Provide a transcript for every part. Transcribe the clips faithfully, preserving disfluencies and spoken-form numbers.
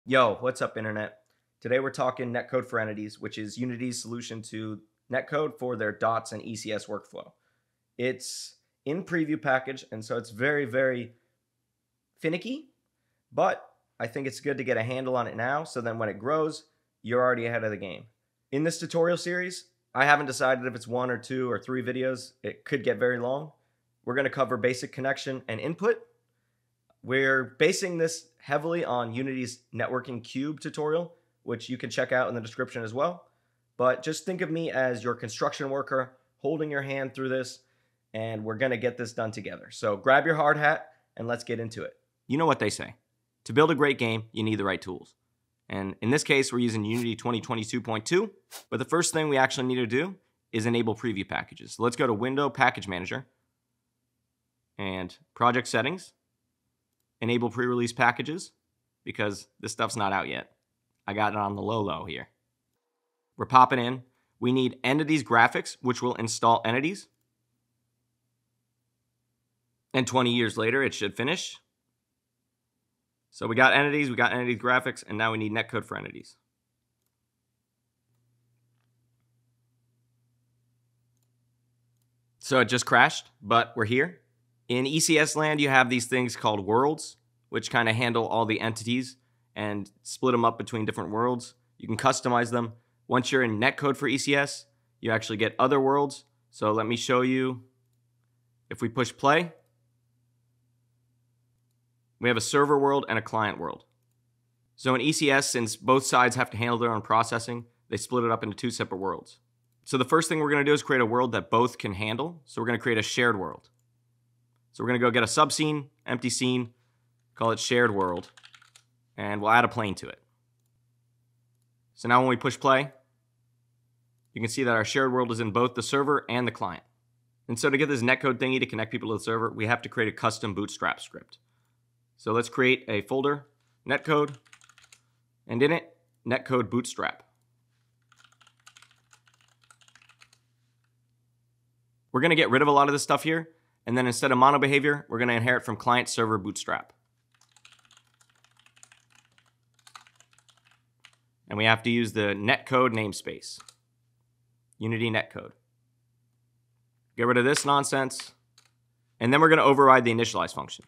Yo, what's up, Internet? Today we're talking Netcode for Entities, which is Unity's solution to Netcode for their dots and E C S workflow. It's in preview package, and so it's very, very finicky, but I think it's good to get a handle on it now, so then when it grows, you're already ahead of the game. In this tutorial series, I haven't decided if it's one or two or three videos. It could get very long. We're going to cover basic connection and input. We're basing this heavily on Unity's networking cube tutorial, which you can check out in the description as well. But just think of me as your construction worker holding your hand through this, and we're going to get this done together. So grab your hard hat and let's get into it. You know what they say. To build a great game, you need the right tools. And in this case, we're using Unity twenty twenty-two point two, but the first thing we actually need to do is enable preview packages. So let's go to Window Package Manager and Project Settings. Enable pre-release packages, because this stuff's not out yet. I got it on the low low here. We're popping in. We need Entities Graphics, which will install Entities. And twenty years later, it should finish. So we got Entities, we got Entities Graphics, and now we need Netcode for Entities. So it just crashed, but we're here. In E C S land, you have these things called worlds, which kind of handle all the entities and split them up between different worlds. You can customize them. Once you're in Netcode for E C S, you actually get other worlds. So let me show you. If we push play, we have a server world and a client world. So in E C S, since both sides have to handle their own processing, they split it up into two separate worlds. So the first thing we're going to do is create a world that both can handle. So we're going to create a shared world. So we're going to go get a subscene, empty scene, call it shared world, and we'll add a plane to it. So now when we push play, you can see that our shared world is in both the server and the client. And so to get this netcode thingy to connect people to the server, we have to create a custom bootstrap script. So let's create a folder, netcode, and in it, netcode bootstrap. We're going to get rid of a lot of this stuff here. And then instead of mono behavior, we're going to inherit from client server bootstrap. And we have to use the netcode namespace. Unity netcode. Get rid of this nonsense. And then we're going to override the initialize function.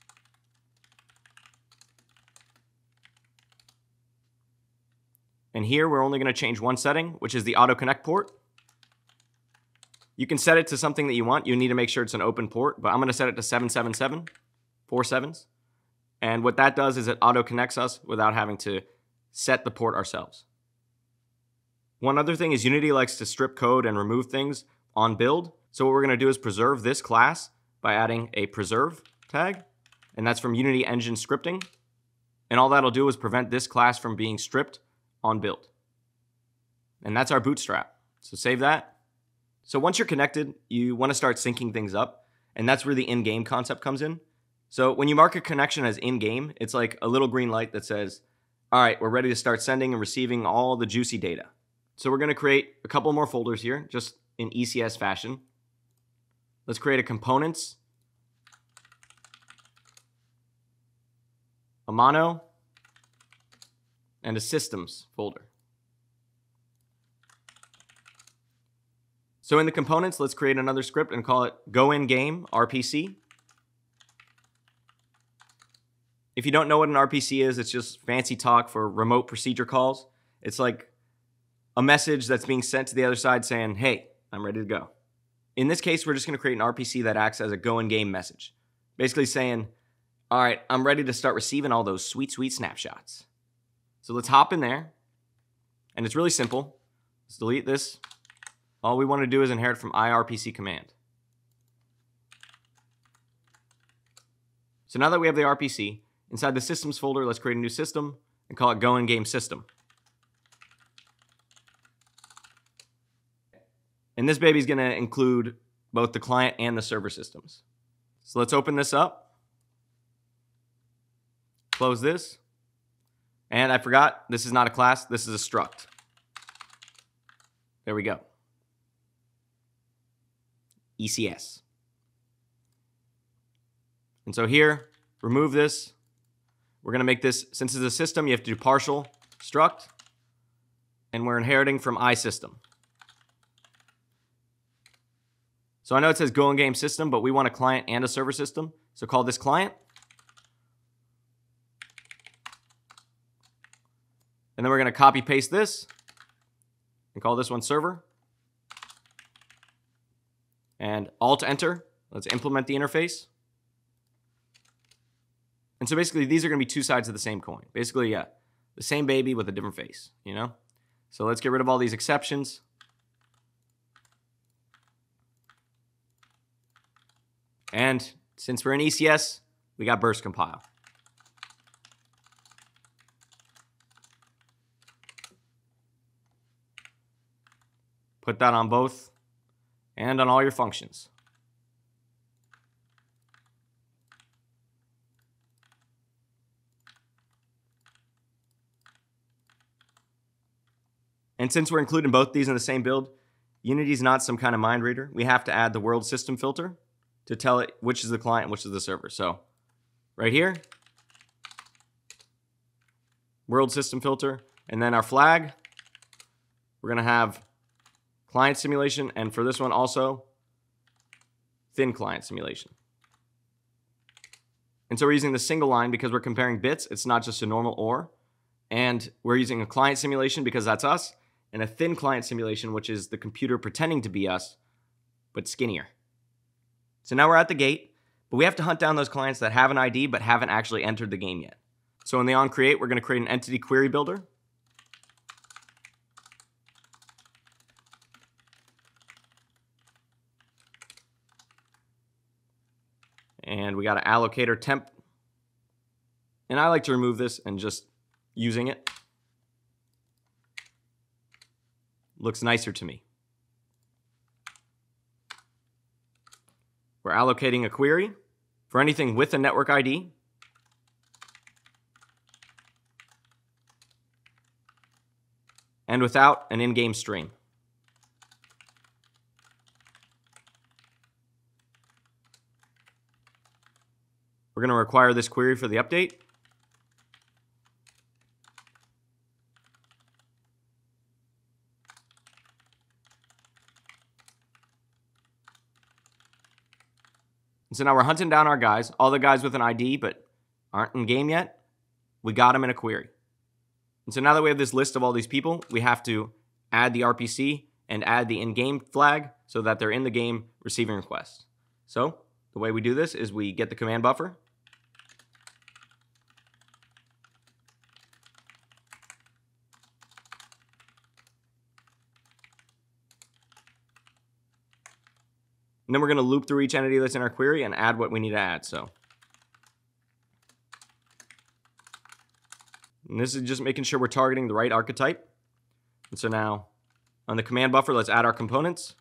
And here we're only going to change one setting, which is the auto connect port. You can set it to something that you want. You need to make sure it's an open port, but I'm going to set it to seven seven seven, four sevens. And what that does is it auto connects us without having to set the port ourselves. One other thing is Unity likes to strip code and remove things on build. So what we're going to do is preserve this class by adding a preserve tag. And that's from Unity Engine Scripting. And all that'll do is prevent this class from being stripped on build. And that's our bootstrap. So save that. So once you're connected, you want to start syncing things up, and that's where the in-game concept comes in. So when you mark a connection as in-game, it's like a little green light that says, all right, we're ready to start sending and receiving all the juicy data. So we're going to create a couple more folders here, just in E C S fashion. Let's create a components, a mono, and a systems folder. So in the components, let's create another script and call it goInGame R P C. If you don't know what an R P C is, it's just fancy talk for remote procedure calls. It's like a message that's being sent to the other side saying, hey, I'm ready to go. In this case, we're just going to create an R P C that acts as a goInGame message. Basically saying, all right, I'm ready to start receiving all those sweet, sweet snapshots. So let's hop in there. And it's really simple. Let's delete this. All we want to do is inherit from I R P C command. So now that we have the R P C, inside the systems folder, let's create a new system and call it goInGame system. And this baby's going to include both the client and the server systems. So let's open this up. Close this. And I forgot, this is not a class, this is a struct. There we go. E C S. And so here, remove this. we're going to make this, since it's a system, you have to do partial struct, and we're inheriting from iSystem. So I know it says go in game system, but we want a client and a server system. So call this client. And then we're going to copy paste this and call this one server. And Alt Enter. Let's implement the interface. And so basically these are going to be two sides of the same coin. Basically, yeah, the same baby with a different face, you know? So let's get rid of all these exceptions. And since we're in E C S, we got burst compile. Put that on both and on all your functions. And since we're including both these in the same build, Unity is not some kind of mind reader. We have to add the world system filter to tell it which is the client and which is the server. So right here, world system filter, and then our flag, we're going to have client simulation, and for this one also, thin client simulation. And so we're using the single line because we're comparing bits. It's not just a normal or. And we're using a client simulation because that's us, and a thin client simulation, which is the computer pretending to be us, but skinnier. So now we're at the gate, but we have to hunt down those clients that have an I D but haven't actually entered the game yet. So in the onCreate, we're going to create an entity query builder. And we got an allocator temp. And I like to remove this and just using it looks nicer to me. We're allocating a query for anything with a network I D. And without an in-game stream. We're going to require this query for the update. And so now we're hunting down our guys, all the guys with an I D but aren't in game yet. We got them in a query. And so now that we have this list of all these people, we have to add the R P C and add the in-game flag so that they're in the game receiving requests. So the way we do this is we get the command buffer. And then we're going to loop through each entity that's in our query and add what we need to add. So, and this is just making sure we're targeting the right archetype. And so now on the command buffer, let's add our components.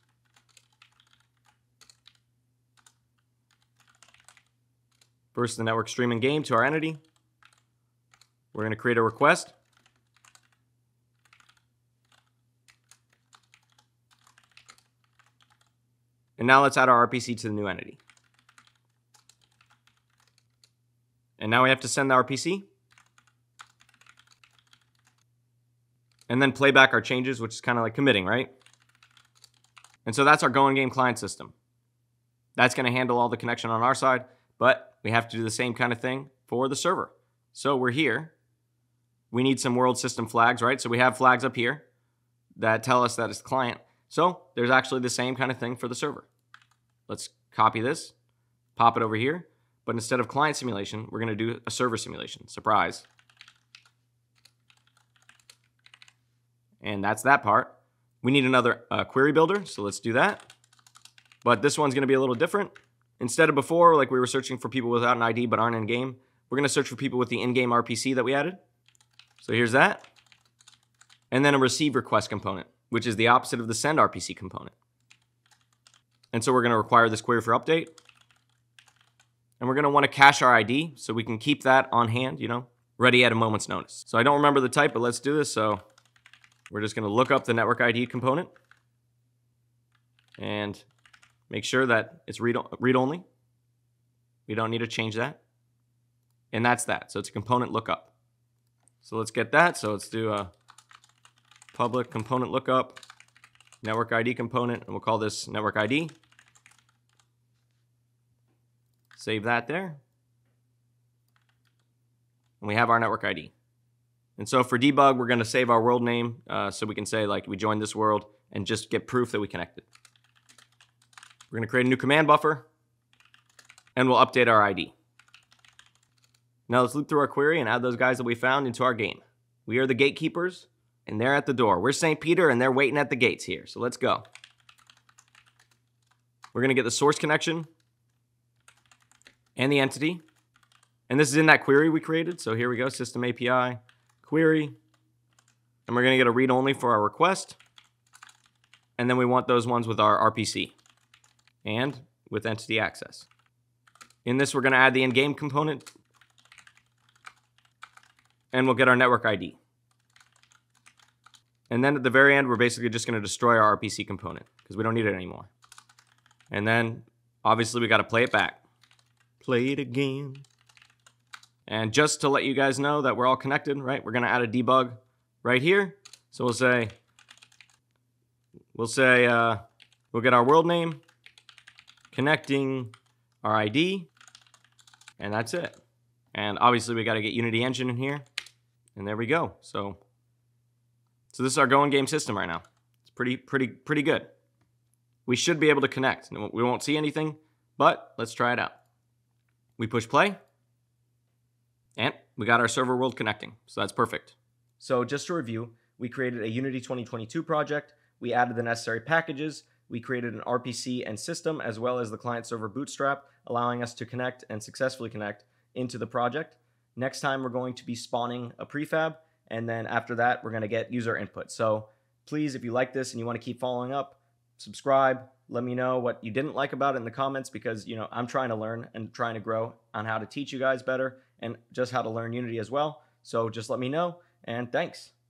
First, the network stream and game to our entity. We're going to create a request. And now let's add our R P C to the new entity. And now we have to send the R P C. And then play back our changes, which is kind of like committing, right? And so that's our go in game client system. That's going to handle all the connection on our side, but we have to do the same kind of thing for the server. So we're here. We need some world system flags, right? So we have flags up here that tell us that it's the client. So there's actually the same kind of thing for the server. Let's copy this, pop it over here, but instead of client simulation, we're going to do a server simulation. Surprise. And that's that part. We need another uh, query builder, so let's do that. But this one's going to be a little different. Instead of before, like we were searching for people without an I D but aren't in game, we're going to search for people with the in-game R P C that we added. So here's that. And then a receive request component, which is the opposite of the send R P C component. And so we're going to require this query for update. And we're going to want to cache our I D so we can keep that on hand, you know, ready at a moment's notice. So I don't remember the type, but let's do this. So we're just going to look up the network I D component and make sure that it's read, read only. We don't need to change that. And that's that. So it's a component lookup. So let's get that. So let's do a public component lookup, network I D component, and we'll call this network I D. Save that there. And we have our network I D. And so for debug, we're going to save our world name uh, so we can say like we joined this world and just get proof that we connected. We're going to create a new command buffer and we'll update our I D. Now let's loop through our query and add those guys that we found into our game. We are the gatekeepers and they're at the door. We're Saint Peter and they're waiting at the gates here. So let's go. We're going to get the source connection and the entity. And this is in that query we created. So here we go, system A P I, query. And we're going to get a read only for our request. And then we want those ones with our R P C and with entity access. In this, we're going to add the in-game component. And we'll get our network I D. And then at the very end, we're basically just going to destroy our R P C component because we don't need it anymore. And then, obviously, we got to play it back. Play it again. And just to let you guys know that we're all connected, right? We're going to add a debug right here. So we'll say, we'll say, uh, we'll get our world name, connecting our I D, and that's it. And obviously, we got to get Unity Engine in here. And there we go. So, so this is our going game system right now. It's pretty, pretty, pretty good. We should be able to connect. We won't see anything, but let's try it out. We push play, and we got our server world connecting. So that's perfect. So just to review, we created a Unity twenty twenty-two project. We added the necessary packages. We created an R P C and system, as well as the client-server bootstrap, allowing us to connect and successfully connect into the project. Next time, we're going to be spawning a prefab, and then after that, we're going to get user input. So please, if you like this and you want to keep following up, subscribe. Let me know what you didn't like about it in the comments because, you know, I'm trying to learn and trying to grow on how to teach you guys better and just how to learn Unity as well. So just let me know, and thanks.